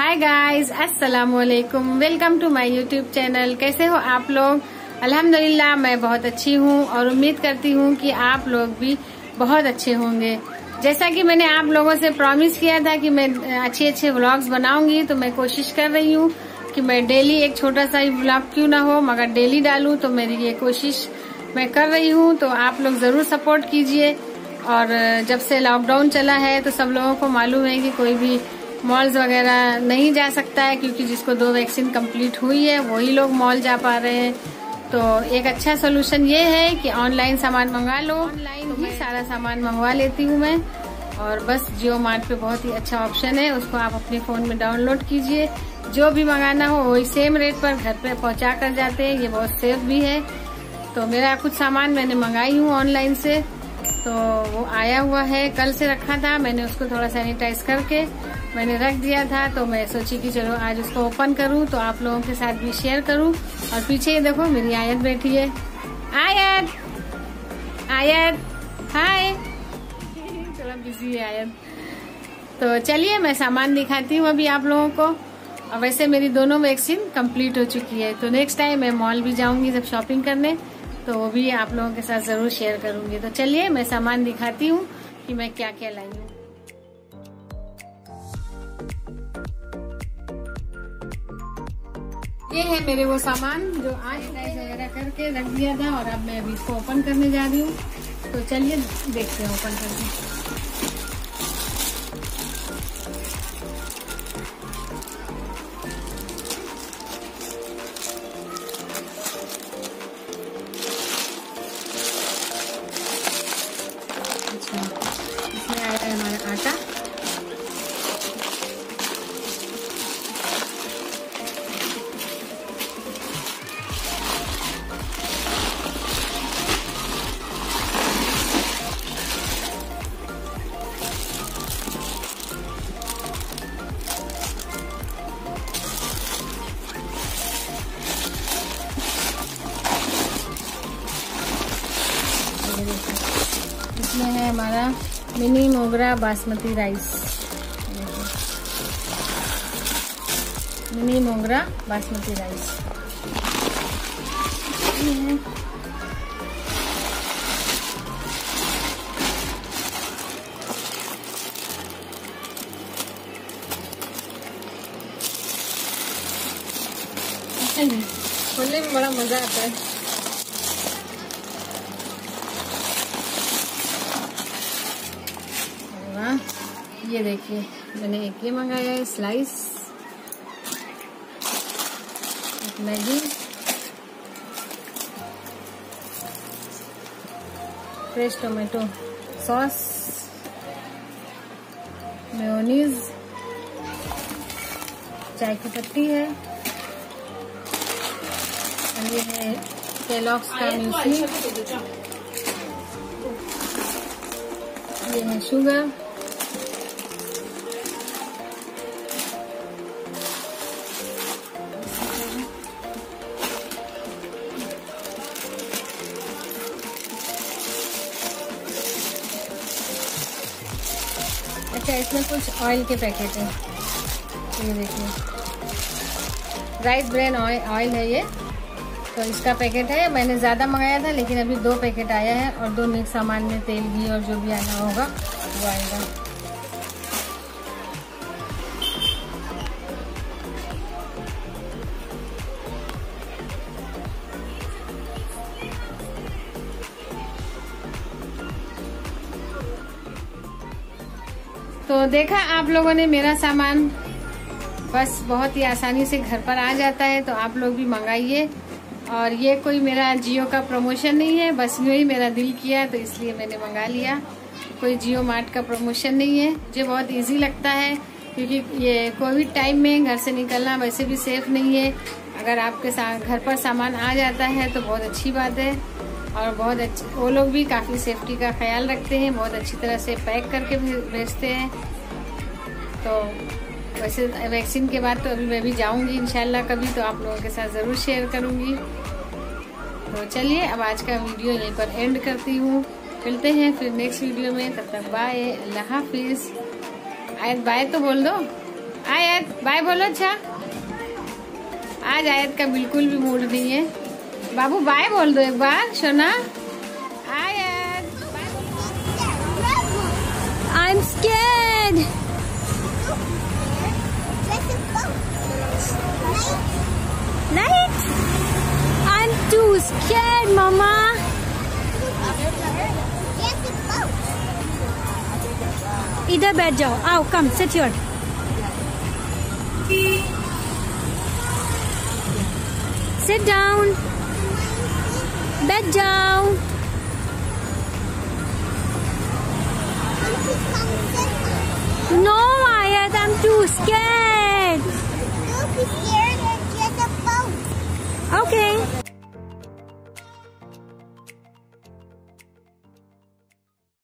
हाय guys, अस्सलाम वालेकुम। Welcome to my YouTube channel. कैसे हो आप लोग? अल्हम्दुलिल्लाह मैं बहुत अच्छी हूँ और उम्मीद करती हूँ कि आप लोग भी बहुत अच्छे होंगे। जैसा कि मैंने आप लोगों से प्रॉमिस किया था कि मैं अच्छे अच्छे व्लॉग्स बनाऊंगी, तो मैं कोशिश कर रही हूँ कि मैं डेली एक छोटा सा ही व्लॉग क्यों ना हो मगर डेली डालूं। तो मेरी ये कोशिश मैं कर रही हूँ, तो आप लोग जरूर सपोर्ट कीजिए। और जब से लॉकडाउन चला है तो सब लोगों को मालूम है कि कोई भी मॉल्स वगैरह नहीं जा सकता है, क्योंकि जिसको 2 वैक्सीन कंप्लीट हुई है वही लोग मॉल जा पा रहे हैं। तो एक अच्छा सोल्यूशन ये है कि ऑनलाइन सामान मंगा लो। ऑनलाइन ही सारा सामान मंगवा लेती हूँ मैं। और बस जियो मार्ट पे बहुत ही अच्छा ऑप्शन है, उसको आप अपने फोन में डाउनलोड कीजिए। जो भी मंगाना हो वही सेम रेट पर घर पे पहुंचा कर जाते हैं। ये बहुत सेफ भी है। तो मेरा कुछ सामान मैंने मंगाई हूँ ऑनलाइन से, तो वो आया हुआ है। कल से रखा था, मैंने उसको थोड़ा सैनिटाइज करके मैंने रख दिया था। तो मैं सोची कि चलो आज उसको ओपन करूं तो आप लोगों के साथ भी शेयर करूं। और पीछे ये देखो मेरी आयत बैठी है। आयत आयत हाय थोड़ा बिजी है आयत। तो चलिए मैं सामान दिखाती हूँ अभी आप लोगों को। और वैसे मेरी दोनों वैक्सीन कंप्लीट हो चुकी है, तो नेक्स्ट टाइम मैं मॉल भी जाऊंगी जब शॉपिंग करने, तो वो भी आप लोगों के साथ जरूर शेयर करूंगी। तो चलिए मैं सामान दिखाती हूँ कि मैं क्या क्या लाई हूँ। ये है मेरे वो सामान जो आज सैनिटाइज वगैरह करके रख दिया था, और अब मैं अभी इसको ओपन करने जा रही हूँ। तो चलिए देखते हैं ओपन करके। इसमें आया है हमारा आटा, इसमें है हमारा मिनी मोगरा बासमती राइस। मिनी मोगरा बासमती राइस खोलने में बड़ा मजा आता है। ये देखिए मैंने एक ये मंगाया है स्लाइस, एक Maggi, fresh tomato sauce, mayonnaise, चाय की पत्ती है, और ये है केलॉग्स का म्यूस्ली, ये है शुगर, अच्छा इसमें कुछ ऑयल के पैकेट हैं। ये देखिए राइस ब्रेन ऑयल है ये, तो इसका पैकेट है। मैंने ज़्यादा मंगाया था लेकिन अभी 2 पैकेट आया है, और 2 मिक्स सामान में तेल घी और जो भी आना होगा वो आएगा। तो देखा आप लोगों ने मेरा सामान बस बहुत ही आसानी से घर पर आ जाता है, तो आप लोग भी मंगाइए। और ये कोई मेरा जियो का प्रमोशन नहीं है, बस यूँ ही मेरा दिल किया तो इसलिए मैंने मंगा लिया। कोई जियो मार्ट का प्रमोशन नहीं है। मुझे बहुत इजी लगता है, क्योंकि ये कोविड टाइम में घर से निकलना वैसे भी सेफ नहीं है। अगर आपके घर पर सामान आ जाता है तो बहुत अच्छी बात है। और बहुत अच्छे वो लोग भी काफ़ी सेफ्टी का ख्याल रखते हैं, बहुत अच्छी तरह से पैक करके भेजते हैं। तो वैसे वैक्सीन के बाद तो अभी मैं भी जाऊंगी इंशाल्लाह कभी, तो आप लोगों के साथ ज़रूर शेयर करूंगी। तो चलिए अब आज का वीडियो यहीं पर एंड करती हूँ। मिलते हैं फिर नेक्स्ट वीडियो में, तब तक बाय, अल्लाह हाफिज। आयत बाय तो बोल दो। आयत बाय बोलो। अच्छा, आज आयत का बिल्कुल भी मूड नहीं है। बाबू बाय बोल दो एक बार सोना। आयत I'm scared. Night? I'm too scared, Mama. इधर बैठ जाओ। आओ, come sit here. Sit down. बैठ जाओ। No, Ayat, I'm too scared. Don't be scared and get a boat. Okay.